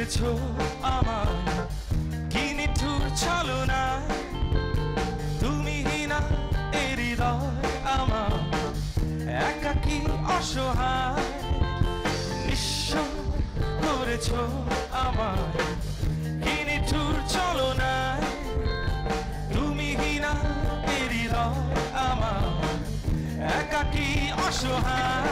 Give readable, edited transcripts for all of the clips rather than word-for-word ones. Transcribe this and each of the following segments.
করেছো আমার কি নিঠুর ছলনা তুমি না এ হৃদয় আমার একাকী অসহায় নিঃস্ব করেছো আমার কি নিঠুর ছলনা তুমি না এ হৃদয় আমার একাকী অসহায়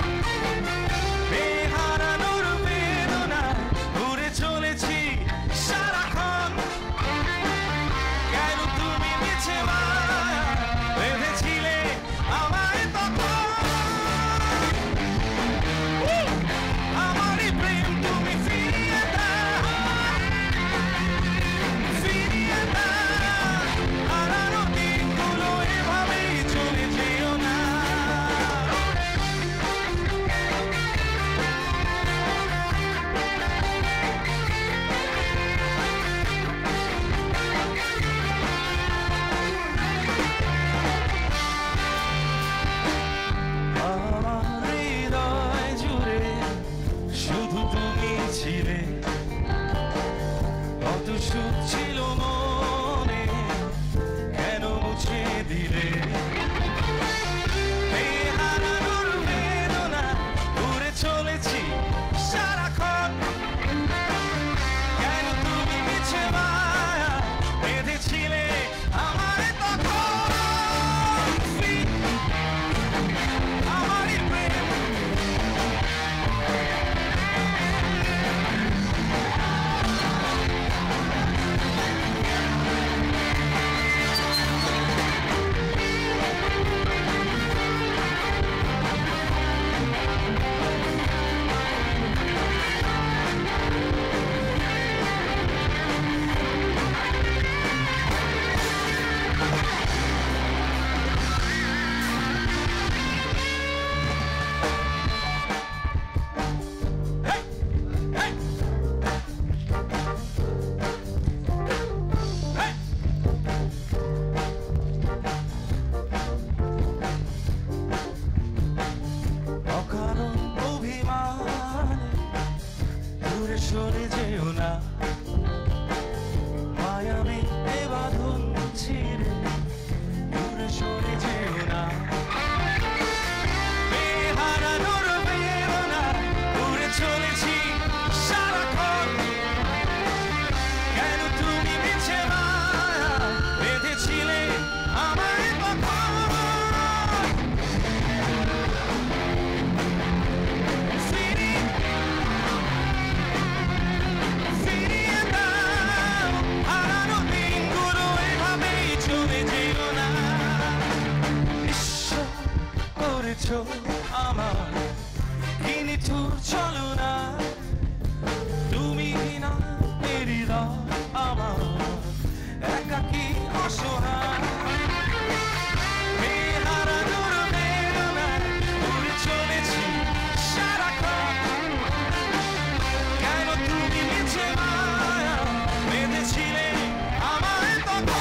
ছিল মনে কেন মুছে দিলে হারানোর বেদনা ঘুরে চলেছি সারাক্ষণ কেন তুমি মিছে মায়া বেঁধেছিলে আমায় তখন আমারই প্রেম সরে যেও না মায়াবী এ বাঁধন ছিঁড়ে দূরে সরে যেও না হারানোর বেদনা ঘুরে চলেছি সারাক্ষণ কেন তুমি মিছে মায়া বেঁধেছিলে আমায় তখন আমার কি নিঠুর ছলনা তুমি না এ হৃদয় আমার একাকী অসহায় হারানোর বেদনা ঘুরে চলেছি সারাক্ষণ কেন তুমি মিছে মায়া বেঁধেছিলে আমায় তখন